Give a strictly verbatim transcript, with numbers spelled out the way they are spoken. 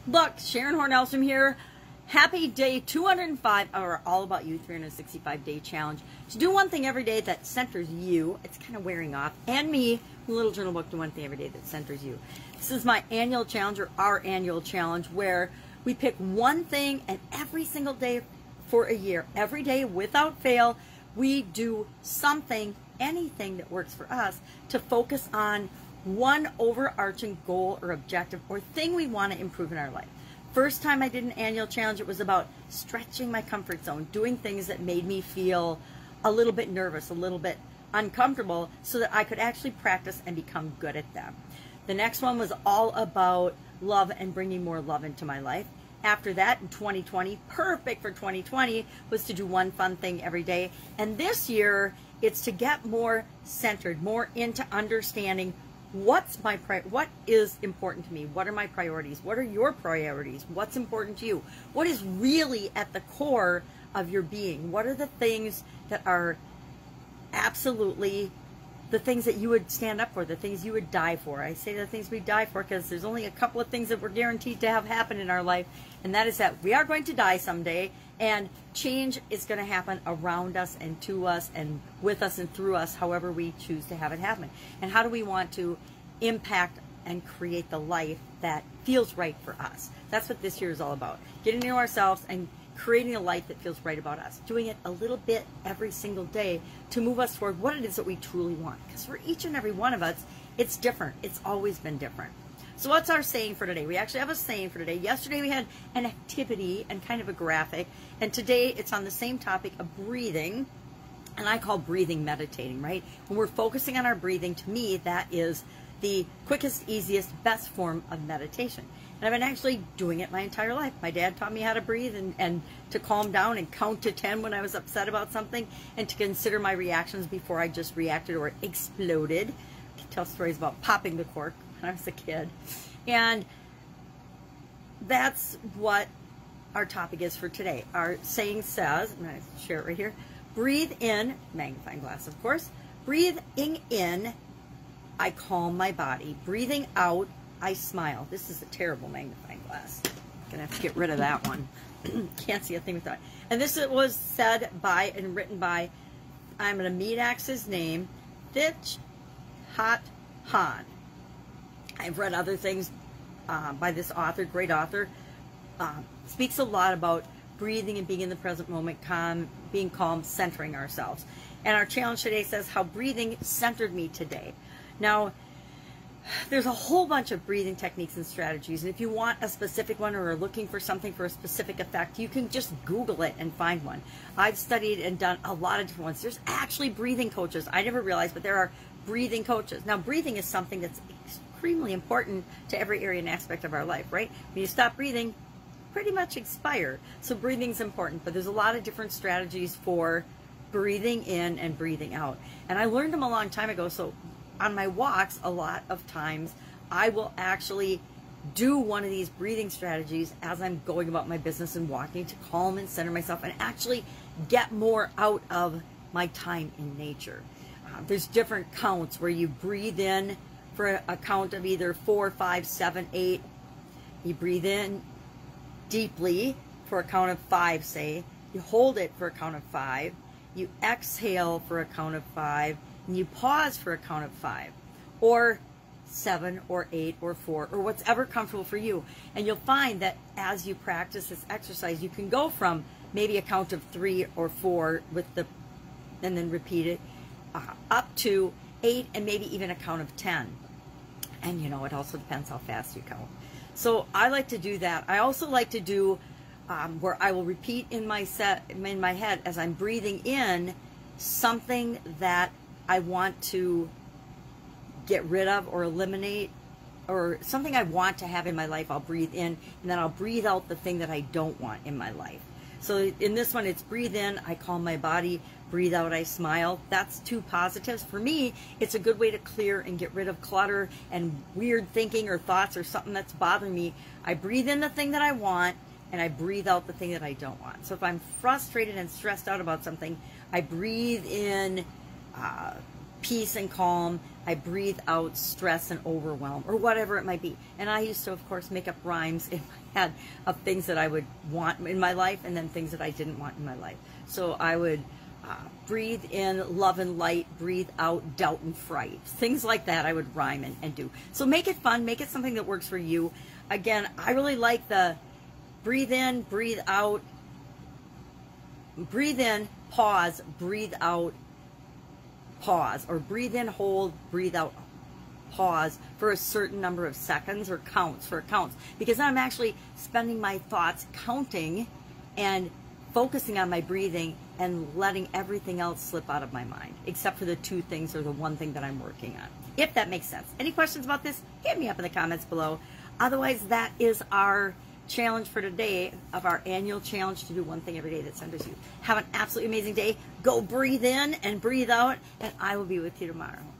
Look, Sharon Hornelstrom here. Happy day two hundred five, or All About You three hundred sixty-five day challenge. To do one thing every day that centers you, it's kind of wearing off, and me, Little Journal Book, do one thing every day that centers you. This is my annual challenge, or our annual challenge, where we pick one thing, and every single day for a year, every day without fail, we do something, anything that works for us, to focus on one overarching goal or objective or thing we want to improve in our life. First time I did an annual challenge, it was about stretching my comfort zone, doing things that made me feel a little bit nervous, a little bit uncomfortable, so that I could actually practice and become good at them. The next one was all about love and bringing more love into my life. After that, in twenty twenty, perfect for twenty twenty, was to do one fun thing every day. And this year, it's to get more centered, more into understanding what's my pri what is important to me, what are my priorities, what are your priorities, what's important to you, what is really at the core of your being, what are the things that are absolutely the things that you would stand up for, the things you would die for. I say the things we die for because there's only a couple of things that we're guaranteed to have happen in our life, and that is that we are going to die someday, and change is going to happen around us and to us and with us and through us, however we choose to have it happen. And how do we want to impact and create the life that feels right for us? That's what this year is all about. Getting to know ourselves and creating a life that feels right about us. Doing it a little bit every single day to move us toward what it is that we truly want. Because for each and every one of us, it's different. It's always been different. So what's our saying for today? We actually have a saying for today. Yesterday we had an activity and kind of a graphic. And today it's on the same topic of breathing. And I call breathing meditating, right? When we're focusing on our breathing, to me, that is the quickest, easiest, best form of meditation. And I've been actually doing it my entire life. My dad taught me how to breathe and, and to calm down and count to ten when I was upset about something, and to consider my reactions before I just reacted or exploded. I can tell stories about popping the cork when I was a kid. And that's what our topic is for today. Our saying says, I'm going to share it right here, breathe in, magnifying glass of course, breathing in, I calm my body. Breathing out, I smile. This is a terrible magnifying glass. I'm going to have to get rid of that one. Can't see a thing with that. And this was said by and written by, I'm going to meet Axe's name, Thich Nhat Hanh. I've read other things uh, by this author, great author. Uh, speaks a lot about breathing and being in the present moment, calm, being calm, centering ourselves. And our challenge today says how breathing centered me today. Now, there's a whole bunch of breathing techniques and strategies, and if you want a specific one or are looking for something for a specific effect, you can just Google it and find one. I've studied and done a lot of different ones. There's actually breathing coaches. I never realized, but there are breathing coaches. Now, breathing is something that's extremely important to every area and aspect of our life, right? When you stop breathing, pretty much expire. So breathing's important, but there's a lot of different strategies for breathing in and breathing out. And I learned them a long time ago, so on my walks, a lot of times, I will actually do one of these breathing strategies as I'm going about my business and walking to calm and center myself and actually get more out of my time in nature. Uh, there's different counts where you breathe in for a, a count of either four, five, seven, eight. You breathe in deeply for a count of five, say. You hold it for a count of five. You exhale for a count of five. And you pause for a count of five, or seven, or eight, or four, or whatever comfortable for you. And you'll find that as you practice this exercise, you can go from maybe a count of three or four with the, and then repeat it, uh, up to eight, and maybe even a count of ten. And you know, it also depends how fast you count. So I like to do that. I also like to do um, where I will repeat in my set in my head as I'm breathing in something that I want to get rid of or eliminate, or something I want to have in my life. I'll breathe in, and then I'll breathe out the thing that I don't want in my life. So in this one, it's breathe in, I calm my body, breathe out, I smile. That's two positives. For me, it's a good way to clear and get rid of clutter and weird thinking or thoughts or something that's bothering me. I breathe in the thing that I want, and I breathe out the thing that I don't want. So if I'm frustrated and stressed out about something, I breathe in Uh, peace and calm. I breathe out stress and overwhelm, or whatever it might be. And I used to, of course, make up rhymes in my head of things that I would want in my life and then things that I didn't want in my life. So I would uh, breathe in love and light, breathe out doubt and fright. Things like that I would rhyme and, and do. So make it fun. Make it something that works for you. Again, I really like the breathe in, breathe out, breathe in, pause, breathe out, pause, or breathe in, hold, breathe out, pause for a certain number of seconds, or counts for counts, because I'm actually spending my thoughts counting and focusing on my breathing and letting everything else slip out of my mind, except for the two things or the one thing that I'm working on, if that makes sense. Any questions about this? Hit me up in the comments below. Otherwise, that is our challenge for today, of our annual challenge to do one thing every day that centers you. Have an absolutely amazing day. Go breathe in and breathe out, and I will be with you tomorrow.